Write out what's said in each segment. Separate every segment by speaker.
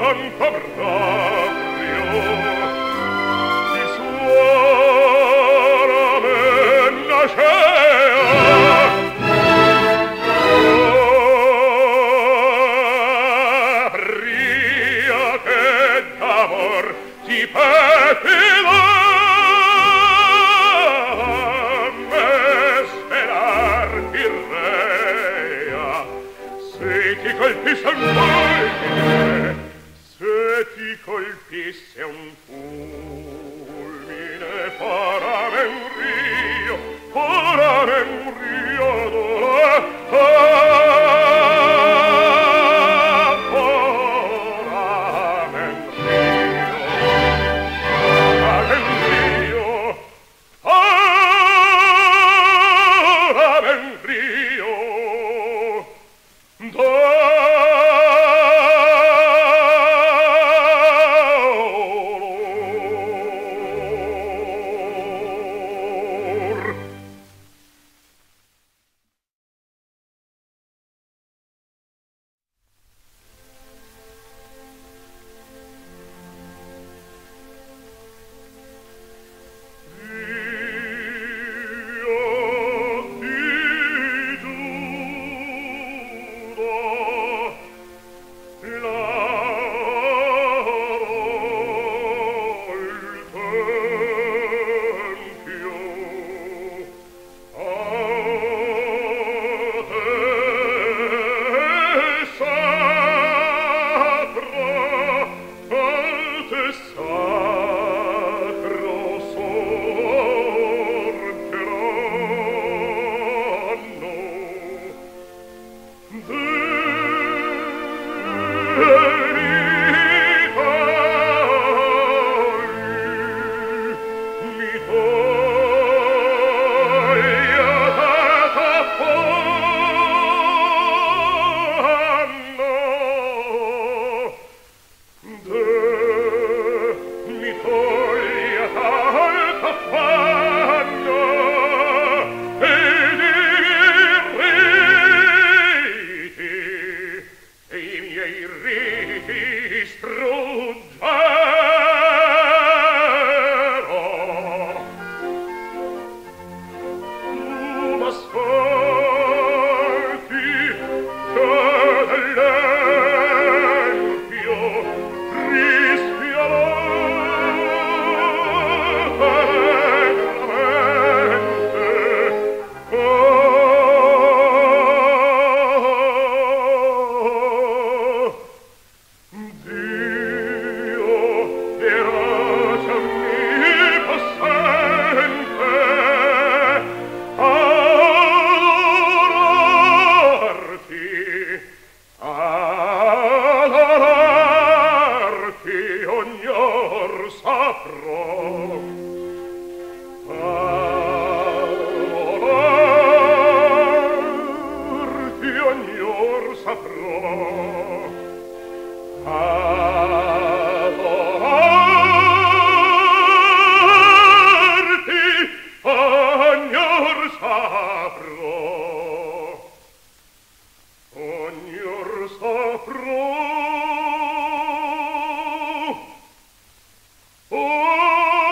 Speaker 1: manca proprio di suora mennacea. Ria che d'amor ti petila me sperar ti rea. Se ti colpisse un fulmine, se ti colpisse un fulmine, farame un rio d'ora. Oh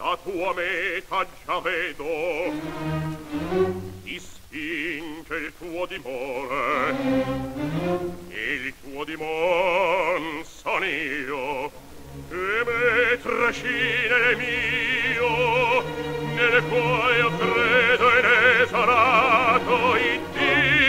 Speaker 1: la tua meta già vedo, ti spinge il tuo dimore, il tuo dimon son io, e me trascina il mio, nel quale io credo inesolato in Dio.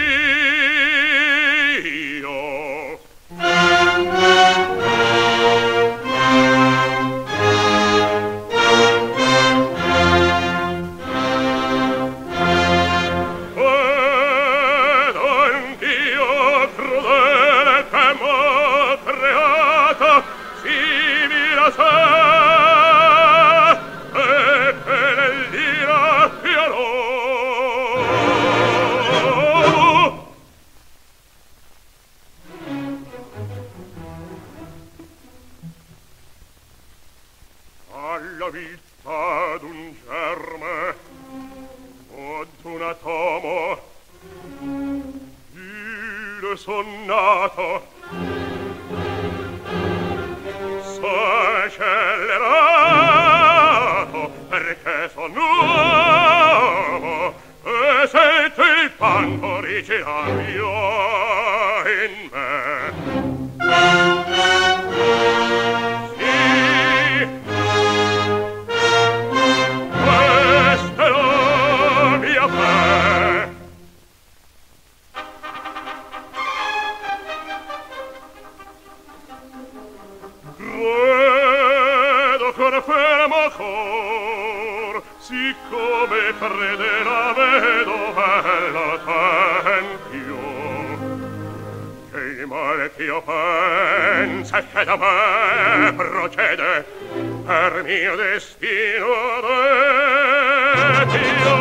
Speaker 1: Alla vita d'un germe o d'un atomo io son nato, son scellerato perché son nuovo e sento il panto originario in me. Fermo cor, siccome crede la vedo bella tempio, che il male ch'io pensa e che da me procede per mio destino detio.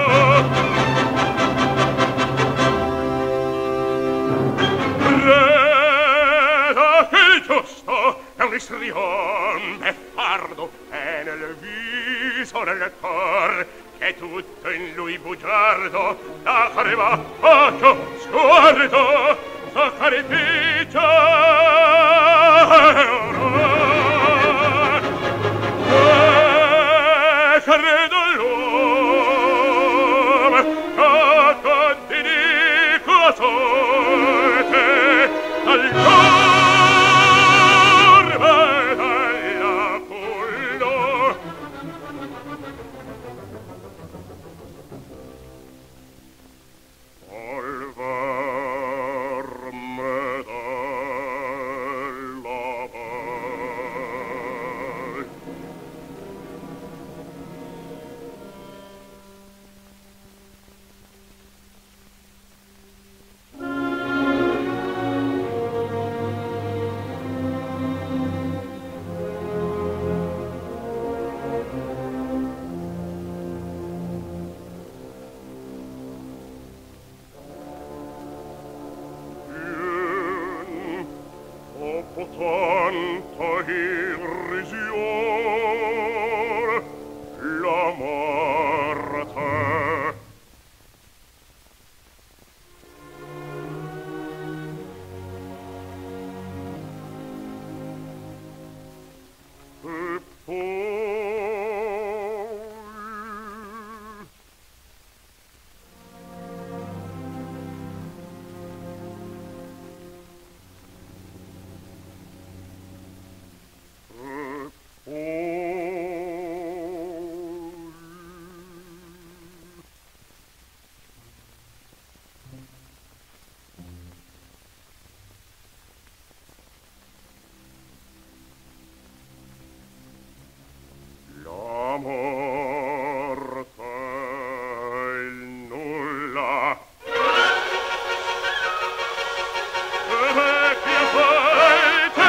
Speaker 1: Creda che il giusto è un istrion beffardo e nel viso nel cor che tutto in lui bugiardo da fareva occhio sguardo da carificio e credo l'uomo che ti dico sorte dal tanta irrisione la morte. E poi la morte, il nulla. Vecchia parte.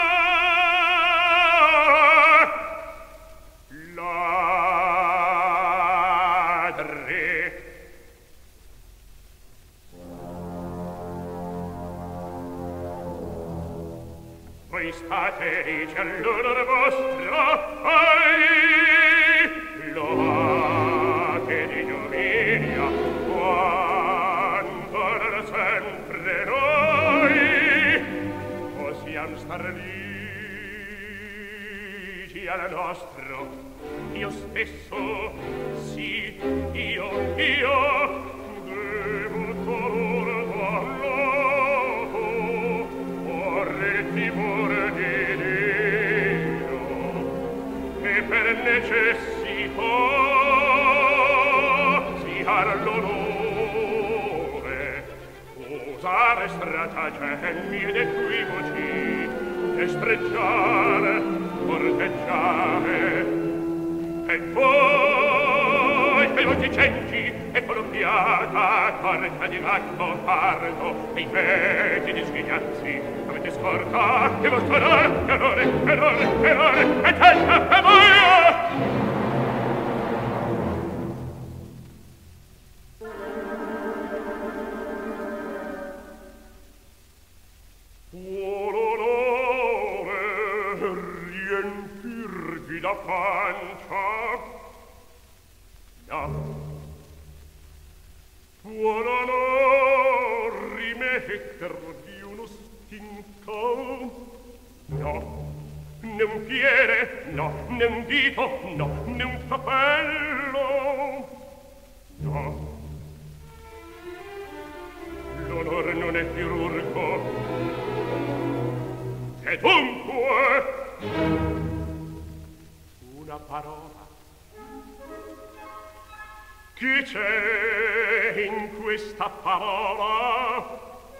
Speaker 1: La voi state ricci all'onor vostro, ai, loate di ignominia, quando non sempre noi possiam star ligi al nostro. Io stesso, sì, io, devo tornare timore di Dio e per necessità si ha l'onore usare stratagemmi ed equivoci destreggiare, corteggiare e voi cenci e colombiata corta di gatto pardo e i peti di schignazzi avete scorta che vostro errore e testa e boia l'onore riempirvi la pancia no buon onor rimettervi uno stinco no né un piede no né un dito no né un capello no l'onor non è chirurgo e dunque una parola che c'è in questa parola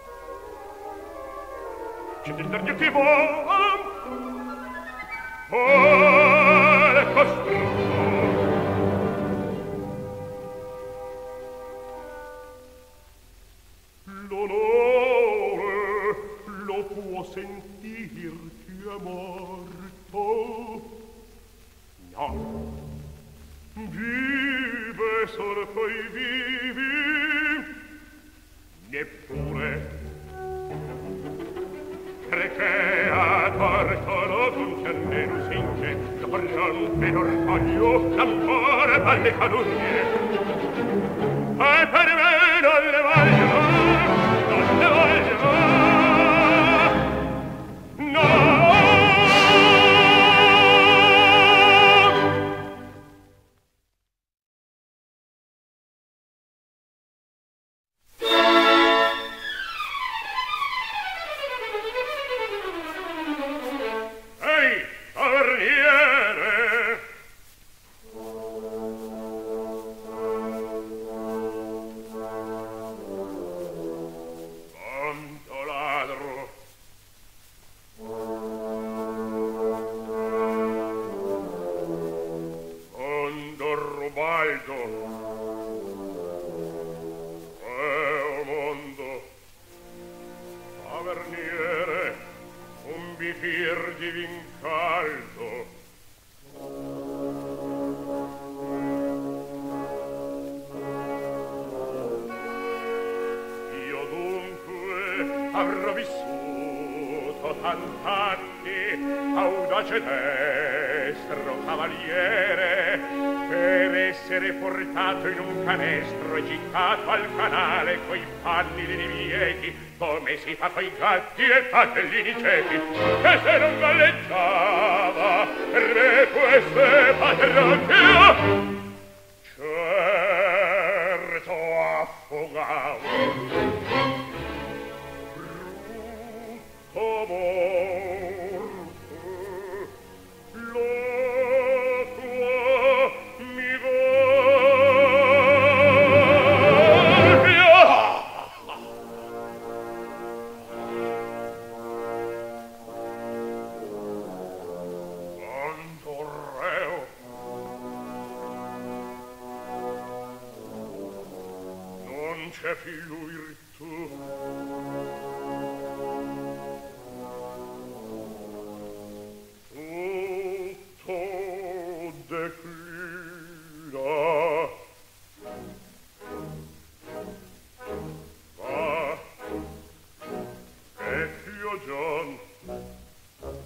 Speaker 1: c'è del taglio che vuole costrutto l'onore lo può sentir chi è morto no vive solo coi vivi neppure perché a torto lo concerne lusinge lo rompe l'orgoglio l'amore alle calunnie e per me non le vogliono no audace destro cavaliere per essere portato in un canestro e gittato al canale coi panni dei divieti come si fa coi gatti e fatellini ciechi e se non galleggiava per me queste paterocchio certo affogavo brutto c'è più virtù tutto declina ma è più giorno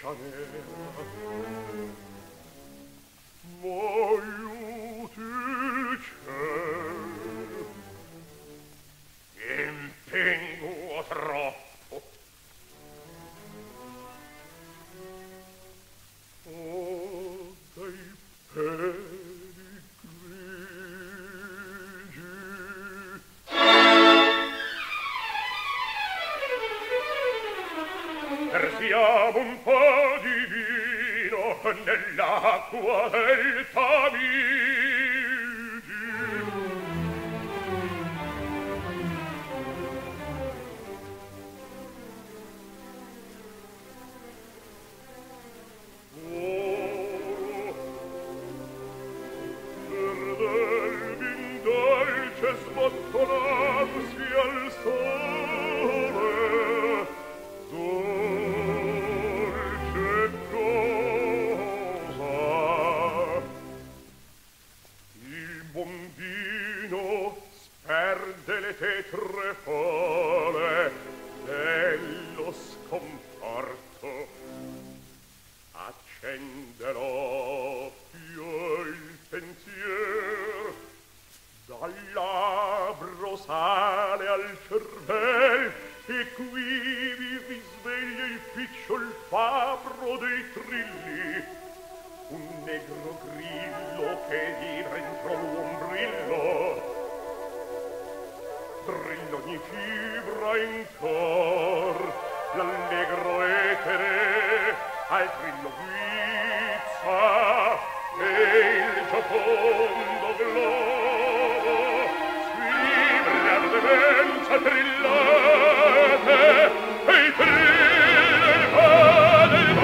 Speaker 1: Chanel. Voglio il ciel, impengo troppo. Oh, dai peli grigi. Versiamo un po' di vino nell'acqua del Tamigi. Oh, per del vin dolce sbottonarsi al sole, dolce cosa, il buon vino sperde le tetre fole dello sconforto, accende l'occhio il pensier, dal labbro sale al cervel e qui vi sveglia il picciol fabbro dei trilli, un negro grillo che vibra entro l'uombrello, drilla ogni fibra in cor, l'allegro etere al grillo guizza e il giocondo globo vibra ardenza trillate e il trillo fa del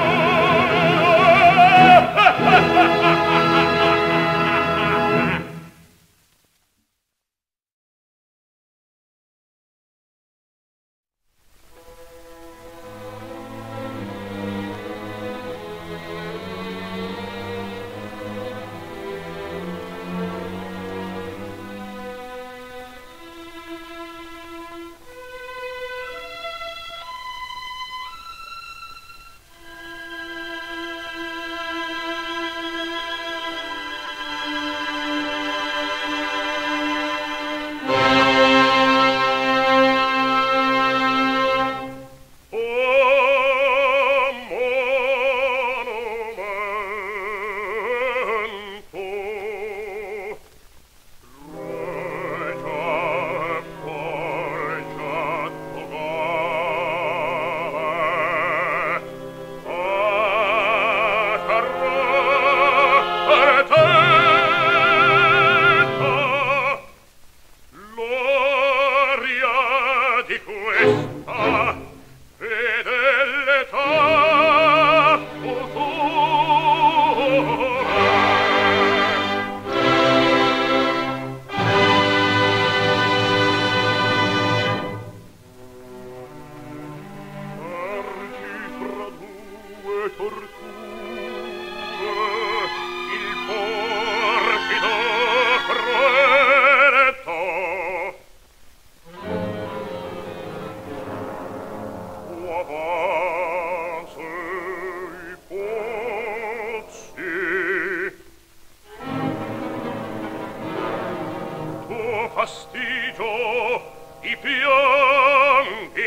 Speaker 1: fastigio i pianti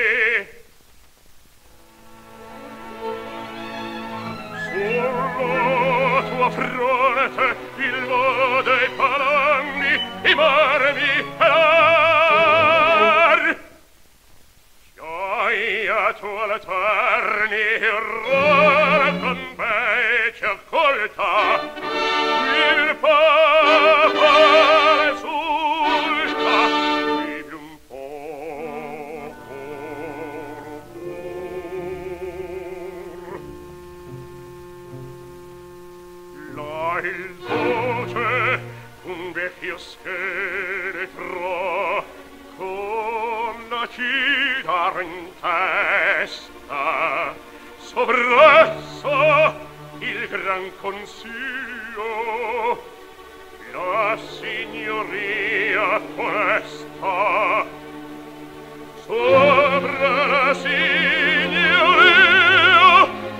Speaker 1: sulla tua fronte il vo dei palanni i marmi e l'ar gioia tua le terni errore con me ci accolta il papa resulta vivi un poco là il voce un vecchio scheletro con la citara in testa sovresso il gran consiglio la signoria questa sopra la signoria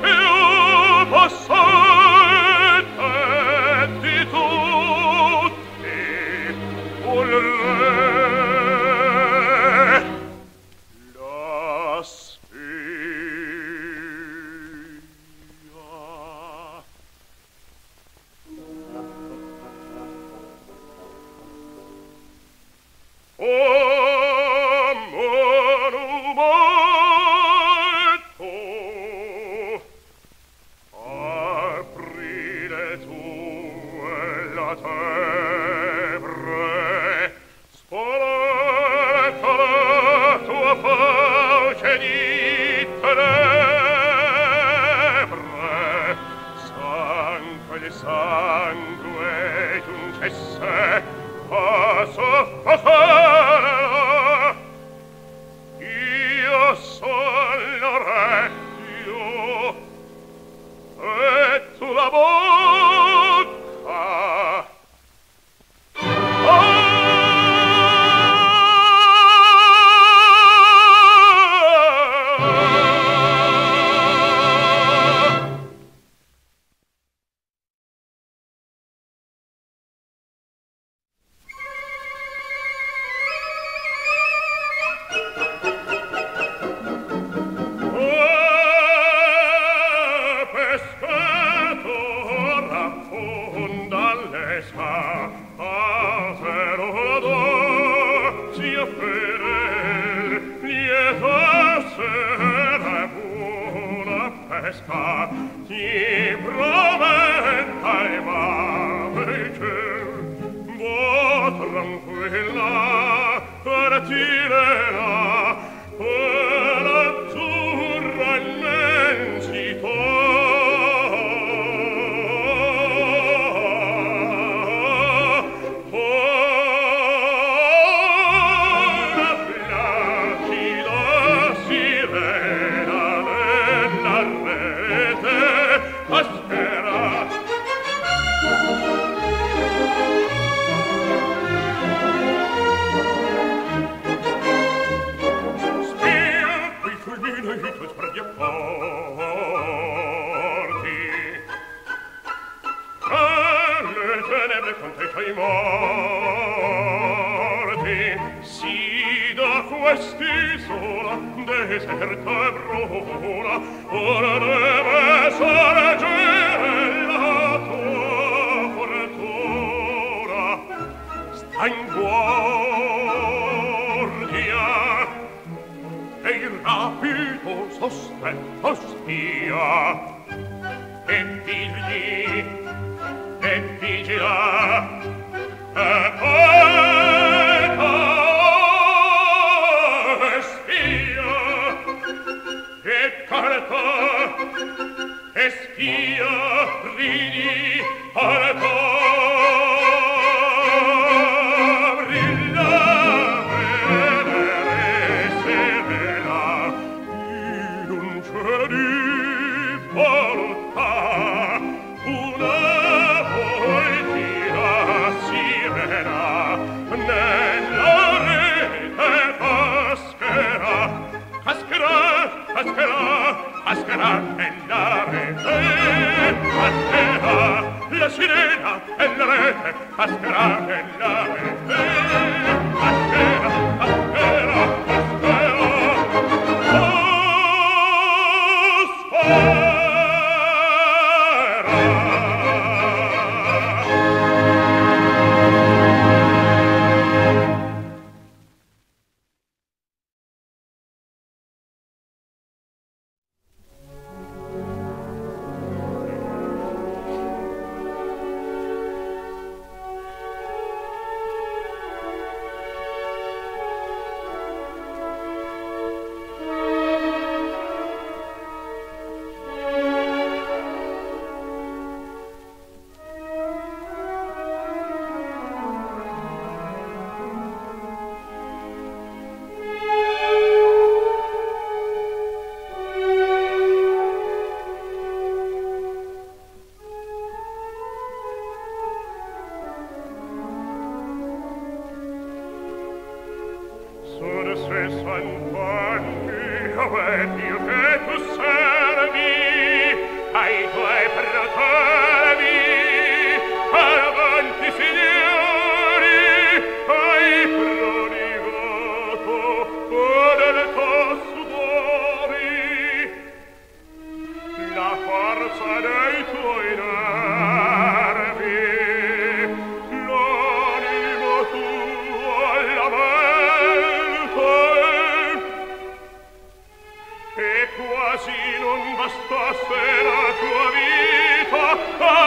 Speaker 1: cos'era? Io sono recchio e tu la bocca. Ti prometta e marce, vo tranquilla, partirà, per azzurra immensità. Quest'isola deserta e bruna ora deve sorgere la tua fortuna. Sta in guardia e il rapido sospetto spia e digli e vigila e e spia, ridi, alto, brillare, serena, in un cielo di volontà, una poetica sirena, nella rete cascherà, cascherà, cascherà, cascherà nella rete, cascherà la sirena e la rete, cascherà nella rete, cascherà, cascherà, cascherà. Quasi non bastasse la tua vita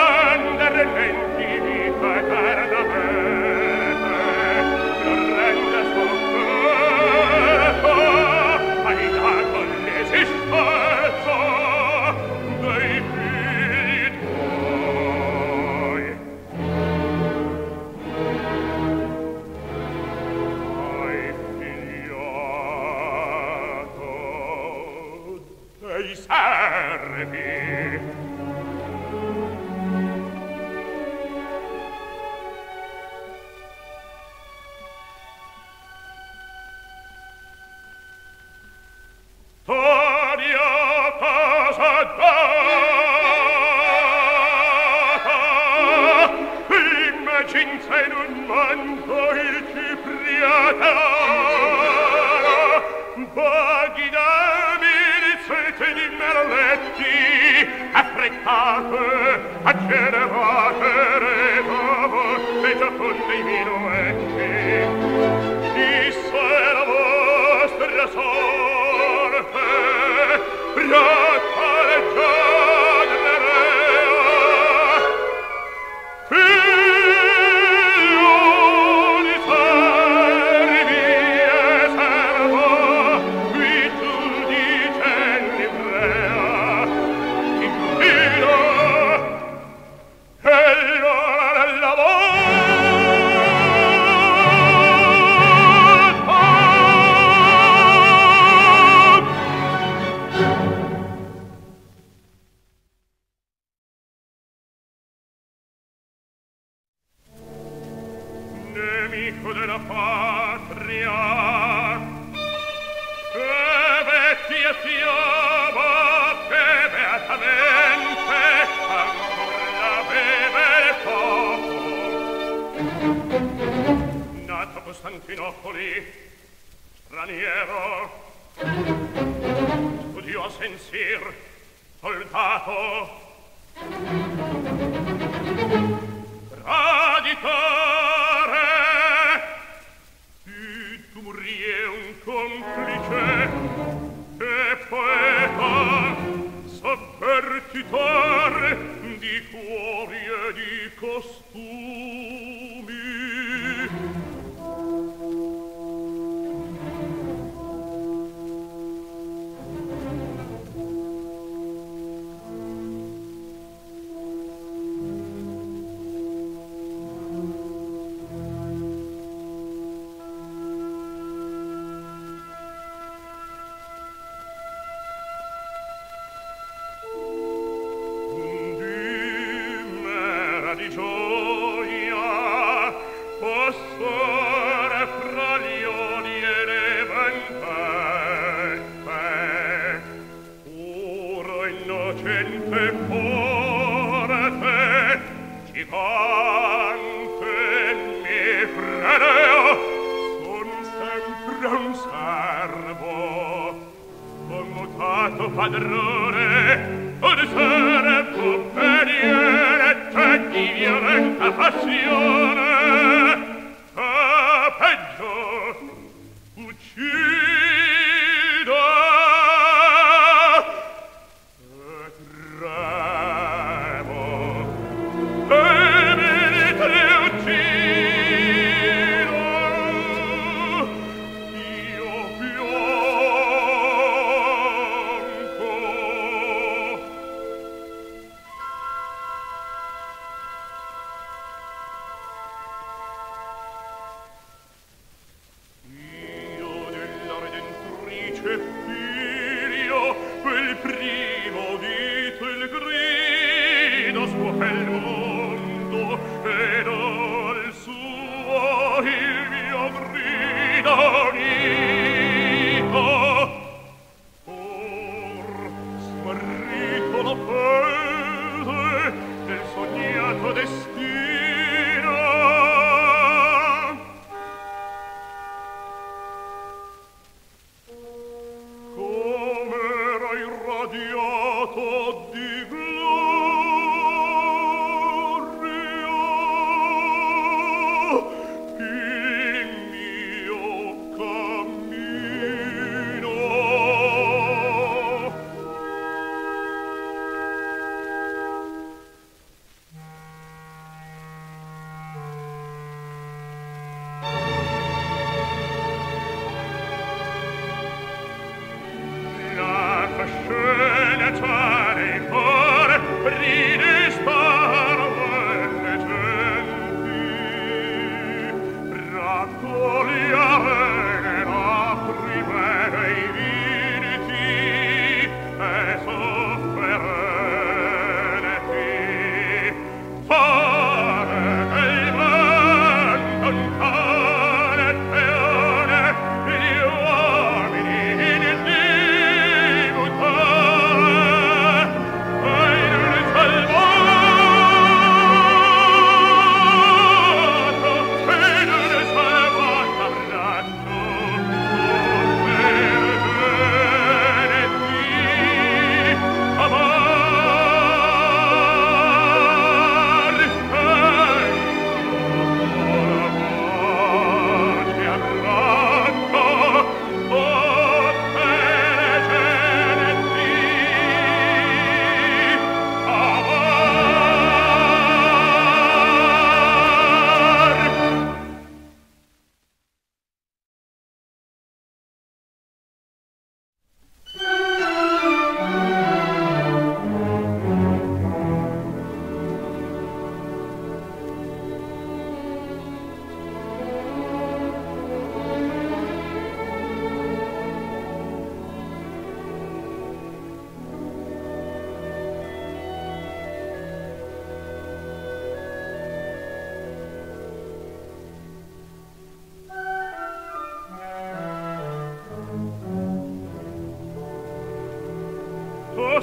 Speaker 1: soffere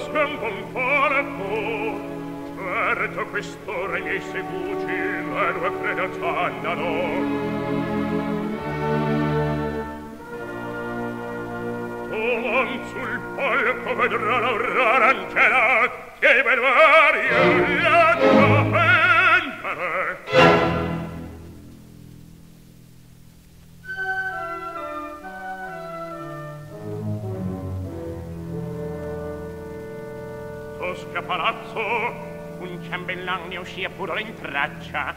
Speaker 1: sfianco un corpo. Certo quest'ora i miei segugi vero e freddo c'andano. Sul palco vedrà l'aurora angela che i bel vario la vendere. Tosca palazzo, un ciambellan ne uscì a pure in traccia.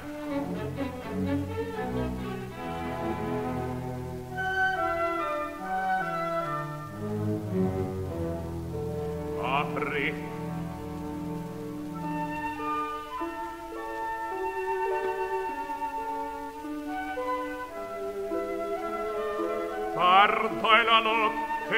Speaker 1: Apri. Tarda è la notte.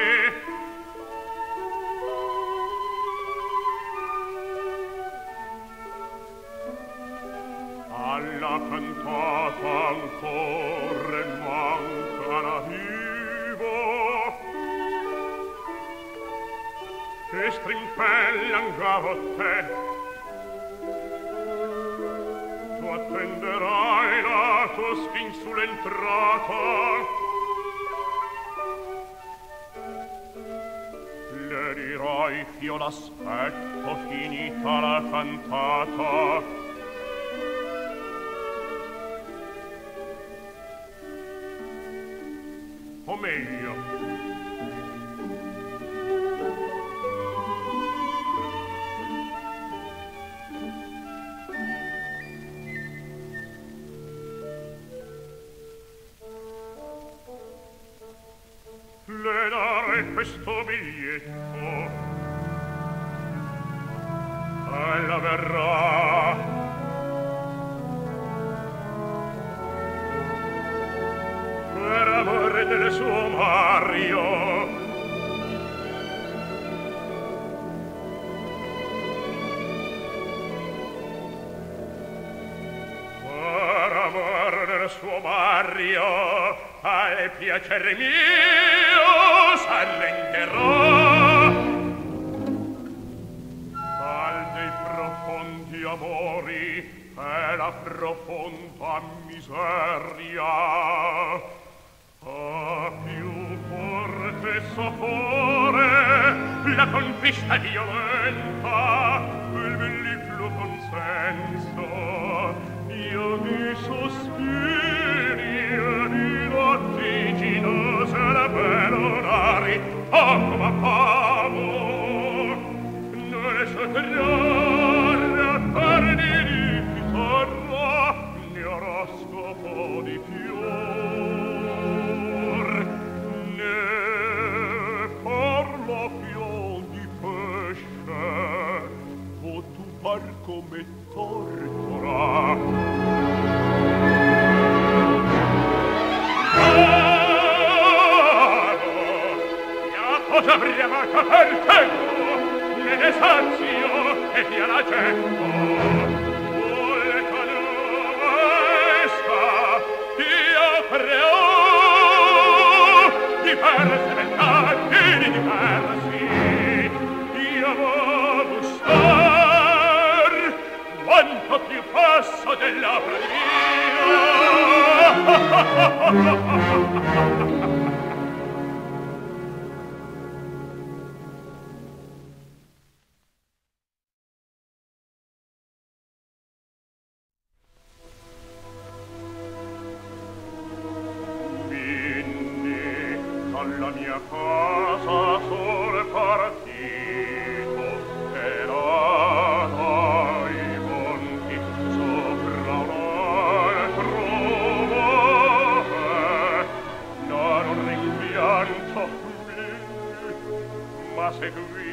Speaker 1: Alla cantata ancora manca la vivo. E strimpellan gavotte. Tu attenderai la Tosca in sull'entrata. Le dirai ch'io l'aspetto finita la cantata. O meglio, le darei questo biglietto. Ella verrà. Per amore del suo Mario. Per amore del suo Mario, al piacere mio s'arrenderò. Al dei profondi amori e la profonda miseria. A più forte sapore la conquista violenta, il mellifluo consenso, io mi sospiri e di lattiginose le pelonari, ma famo, non le sottrarre a tardi di chitarra, ne oroscopo di fior, ne parla fior di pesce, o tu par come tortora. Cosa briavaca per tempo, me ne sazio e via la getto. Vuole canovesta, io creo diverse ventaggi di diversi. Io vo' gustar quanto più passo dell'opera mia. Alla mia casa sole partito e là dai monti sopra un altro mare non rimpianto mi ma seguì